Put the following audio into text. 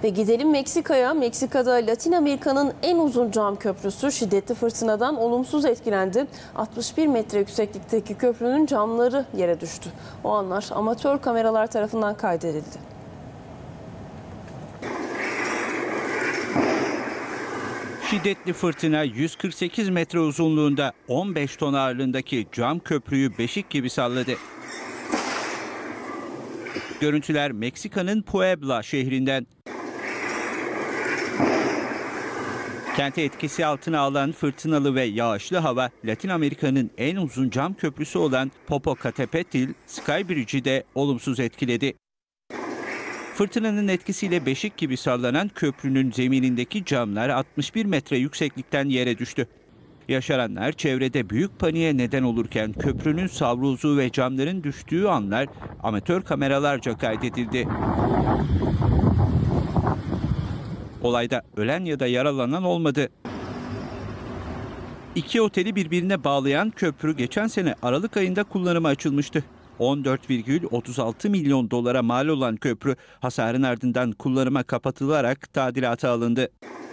Ve gidelim Meksika'ya. Meksika'da Latin Amerika'nın en uzun cam köprüsü şiddetli fırtınadan olumsuz etkilendi. 61 metre yükseklikteki köprünün camları yere düştü. O anlar amatör kameralar tarafından kaydedildi. Şiddetli fırtına 148 metre uzunluğunda 15 ton ağırlığındaki cam köprüyü beşik gibi salladı. Görüntüler Meksika'nın Puebla şehrinden. Kenti etkisi altına alan fırtınalı ve yağışlı hava, Latin Amerika'nın en uzun cam köprüsü olan Popocatépetl Skybridge'i de olumsuz etkiledi. Fırtınanın etkisiyle beşik gibi sallanan köprünün zeminindeki camlar 61 metre yükseklikten yere düştü. Yaşananlar çevrede büyük paniğe neden olurken köprünün savrulduğu ve camların düştüğü anlar amatör kameralarca kaydedildi. Olayda ölen ya da yaralanan olmadı. İki oteli birbirine bağlayan köprü geçen sene Aralık ayında kullanıma açılmıştı. 14,36 milyon dolara mal olan köprü hasarın ardından kullanıma kapatılarak tadilata alındı.